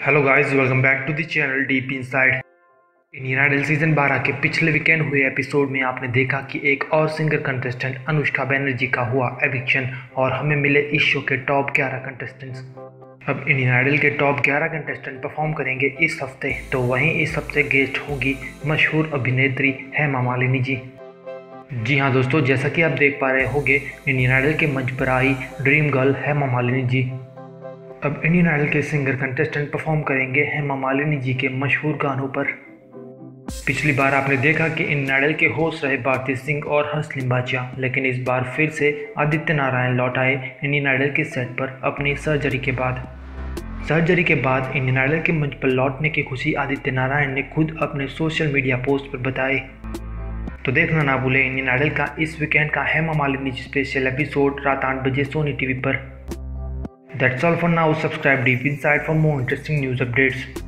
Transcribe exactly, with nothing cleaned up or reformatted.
Hello guys, welcome back to the channel deep inside. Indian Idol season बारह के पिछले weekend हुए episode में आपने देखा कि एक और सिंगर कंटेस्टेंट अनुष्का बनर्जी का हुआ एविक्शन और हमें मिले इस शो के टॉप ग्यारह कंटेस्टेंट्स। अब इंडियन आइडल के टॉप ग्यारह कंटेस्टेंट परफॉर्म करेंगे इस हफ्ते, तो वहीं इस हफ्ते गेस्ट होगी मशहूर अभिनेत्री हेमा मालिनी जी। जी हाँ दोस्तों, जैसा कि आप देख पा रहे होंगे, इंडियन आइडल के मंच पर आई ड्रीम गर्ल हेमा मालिनी जी। अब इंडियन आइडल के सिंगर कंटेस्टेंट परफॉर्म करेंगे हेमा मालिनी जी के मशहूर गानों पर। पिछली बार आपने देखा कि इंडियन आइडल के होस्ट रहे भारती सिंह और हर्ष लिम्बाचिया, लेकिन इस बार फिर से आदित्य नारायण लौट आए इंडियन आइडल के सेट पर अपनी सर्जरी के बाद। सर्जरी के बाद इंडियन आइडल के मंच पर लौटने की खुशी आदित्य नारायण ने खुद अपने सोशल मीडिया पोस्ट पर बताई। तो देखना ना भूलें इंडियन आइडल का इस वीकेंड का हेमा मालिनी जी स्पेशल एपिसोड रात आठ बजे सोनी टीवी पर। That's all for now. Subscribe Deep Inside for more interesting news updates.